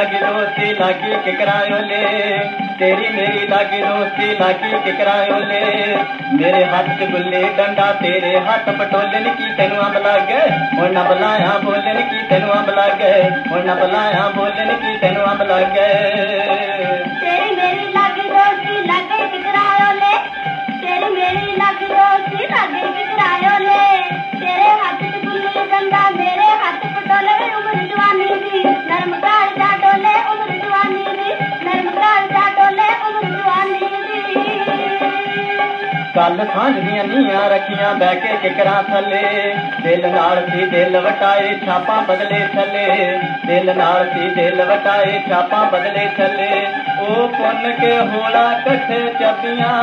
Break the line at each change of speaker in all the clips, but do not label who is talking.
लागी दोस्ती लागी किकरायोले, तेरी मेरी लागी दोस्ती लागी किकरायोले। मेरे हाथ च गुल्ली डंडा तेरे हाथ पटोलन की तेनू अंब लग गए, हुण ना बुलाया बोलन की तेनू अंब लग गए, हुण ना बुलाया बोलन की तेनू अंब लग गए।
तेरी मेरी लागी दोस्ती लागी किकरायोले, तेरी मेरी लागी दोस्ती लागी किकरायोले। तेरे हाथ च गुल्ली डंडा मेरे हाथ पटोले, उम्र जवानी दी नरम काल दा डोले, उम्र जवानी दी नरम काल दा डोले, उम्र जवानी दी।
कल सांझ दियां नीयां रखियां बह के किकरां थले, दिल नाल सी दिल वटाए छापां बदले थले, दिल नाल सी दिल वटाए छापां बदले थले। ओ पुन के होला कट्ठे चबियां,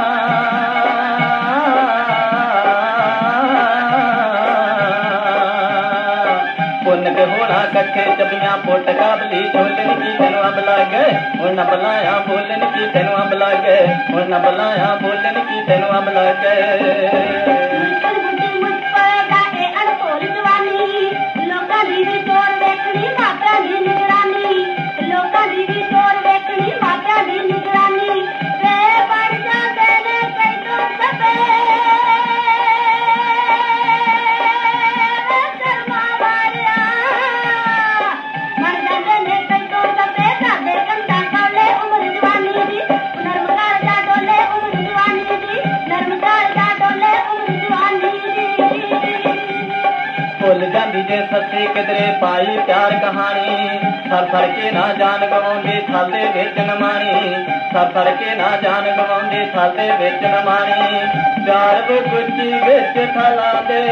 पुन के होला कट्ठे चबियां, पुट काबली ढोलन की तेनू अंब लग गए, हुण ना बुलाया बोलन की तेनू अंब लग गए, हुण ना बुलाया बोलन की तेनू अंब लग गए।
मुझ पड़ेगा ए अनहोल जवानी, लोकां दी भी चोर वेखणी मात्रा दी निगरानी, लोकां दी भी चोर वेखणी मात्रा दी निगरानी। वे बन जांदे ने कई तो सबे, शर्मा वालिया बन जांदे ने कई तो सबे, साडे कंधा कौले उम्र जवानी दी नरम काल दा डोले, उम्र जवानी दी नरम काल दा डोले, उम्र जवानी दी।
भुल जांदी जे सच्ची किधरे पाई प्यार कहानी, सर सर के ना जान गवाउंदी थाले विच नमाणी, सर सर के ना जान गवाउंदी थाले विच नमाणी। प्यार गुच्ची विच थला दे,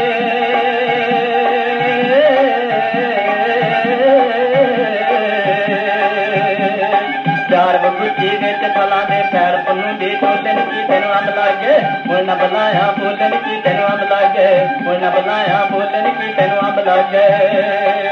प्यार गुच्ची विच थला दे, पैर पन्नू दी डोलन की तेनू अंब लग गए, हुण ना बुलाया बोलन की तेनू अंब लग गए, हुण ना बुलाया बोलन की तेनू अंब लग गए।